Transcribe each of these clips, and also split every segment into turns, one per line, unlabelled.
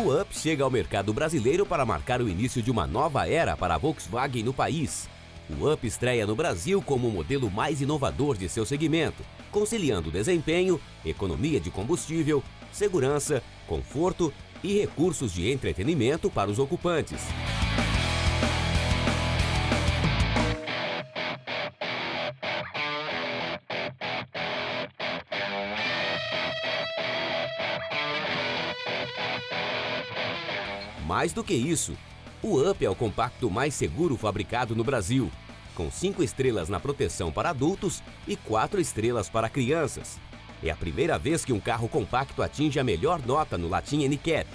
O Up chega ao mercado brasileiro para marcar o início de uma nova era para a Volkswagen no país. O Up estreia no Brasil como o modelo mais inovador de seu segmento, conciliando desempenho, economia de combustível, segurança, conforto e recursos de entretenimento para os ocupantes. Mais do que isso, o Up é o compacto mais seguro fabricado no Brasil, com 5 estrelas na proteção para adultos e 4 estrelas para crianças. É a primeira vez que um carro compacto atinge a melhor nota no Latin NCAP.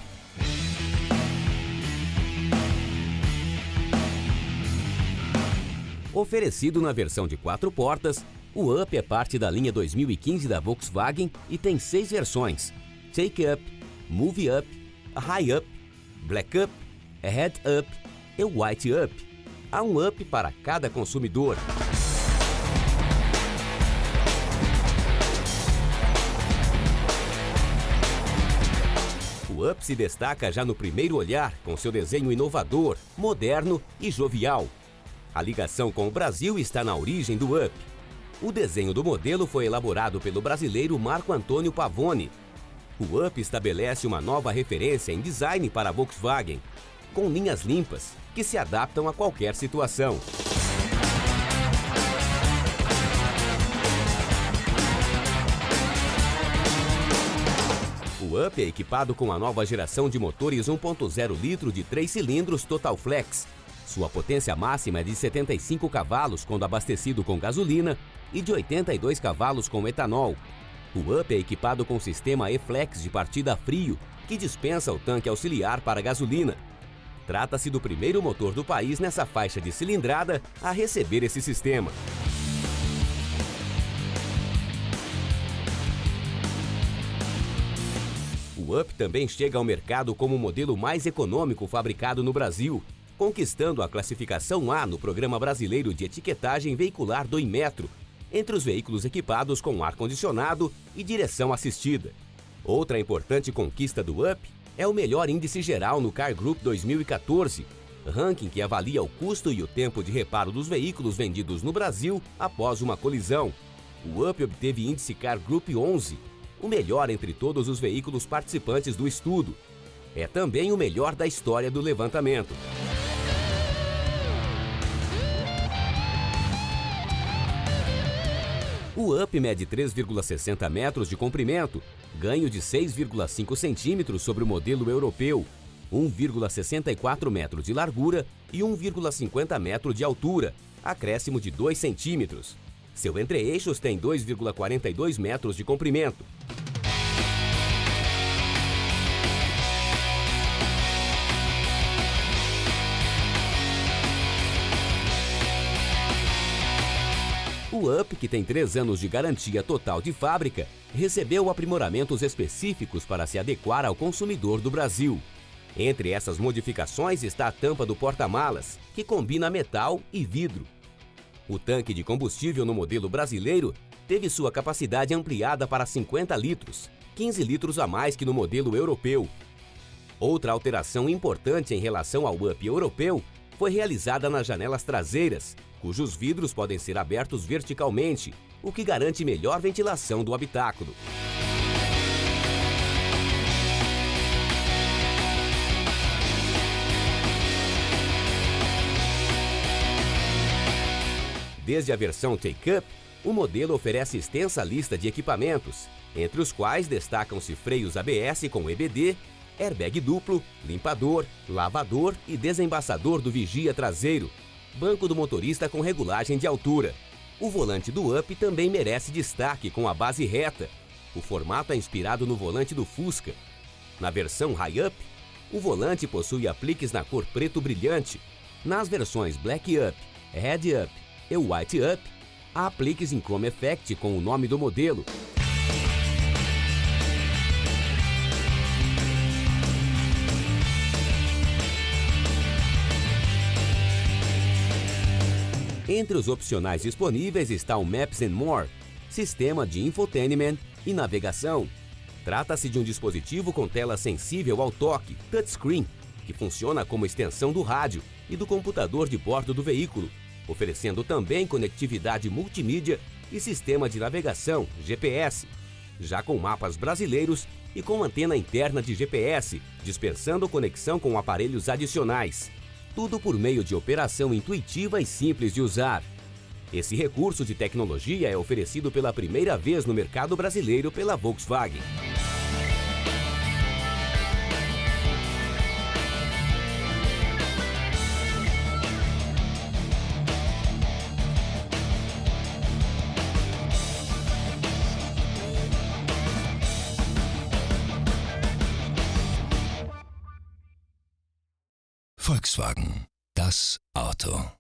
Oferecido na versão de 4 portas, o Up é parte da linha 2015 da Volkswagen e tem 6 versões: Take Up, Move Up, High Up, Black Up, Head Up e White Up. Há um Up para cada consumidor. O Up se destaca já no primeiro olhar com seu desenho inovador, moderno e jovial. A ligação com o Brasil está na origem do Up. O desenho do modelo foi elaborado pelo brasileiro Marco Antônio Pavone. O Up estabelece uma nova referência em design para a Volkswagen, com linhas limpas que se adaptam a qualquer situação. O Up é equipado com a nova geração de motores 1.0 litro de 3 cilindros Total Flex. Sua potência máxima é de 75 cavalos quando abastecido com gasolina e de 82 cavalos com etanol. O Up é equipado com sistema E-Flex de partida a frio, que dispensa o tanque auxiliar para gasolina. Trata-se do primeiro motor do país nessa faixa de cilindrada a receber esse sistema. O Up também chega ao mercado como o modelo mais econômico fabricado no Brasil, conquistando a classificação A no Programa Brasileiro de Etiquetagem Veicular do Inmetro, entre os veículos equipados com ar-condicionado e direção assistida. Outra importante conquista do Up é o melhor índice geral no Car Group 2014, ranking que avalia o custo e o tempo de reparo dos veículos vendidos no Brasil após uma colisão. O Up obteve índice Car Group 11, o melhor entre todos os veículos participantes do estudo. É também o melhor da história do levantamento. O Up mede 3,60 metros de comprimento, ganho de 6,5 centímetros sobre o modelo europeu, 1,64 metros de largura e 1,50 metro de altura, acréscimo de 2 centímetros. Seu entre-eixos tem 2,42 metros de comprimento. O Up, que tem 3 anos de garantia total de fábrica, recebeu aprimoramentos específicos para se adequar ao consumidor do Brasil. Entre essas modificações está a tampa do porta-malas, que combina metal e vidro. O tanque de combustível no modelo brasileiro teve sua capacidade ampliada para 50 litros, 15 litros a mais que no modelo europeu. Outra alteração importante em relação ao Up europeu foi realizada nas janelas traseiras, cujos vidros podem ser abertos verticalmente, o que garante melhor ventilação do habitáculo. Desde a versão Take Up, o modelo oferece extensa lista de equipamentos, entre os quais destacam-se freios ABS com EBD, airbag duplo, limpador, lavador e desembaçador do vigia traseiro, banco do motorista com regulagem de altura. O volante do Up também merece destaque com a base reta. O formato é inspirado no volante do Fusca. Na versão High Up, o volante possui apliques na cor preto brilhante. Nas versões Black Up, Red Up e White Up, há apliques em Chrome Effect com o nome do modelo. Entre os opcionais disponíveis está o Maps & More, sistema de infotainment e navegação. Trata-se de um dispositivo com tela sensível ao toque, touchscreen, que funciona como extensão do rádio e do computador de bordo do veículo, oferecendo também conectividade multimídia e sistema de navegação, GPS, já com mapas brasileiros e com antena interna de GPS, dispensando conexão com aparelhos adicionais. Tudo por meio de operação intuitiva e simples de usar. Esse recurso de tecnologia é oferecido pela primeira vez no mercado brasileiro pela Volkswagen.
Volkswagen, das Auto.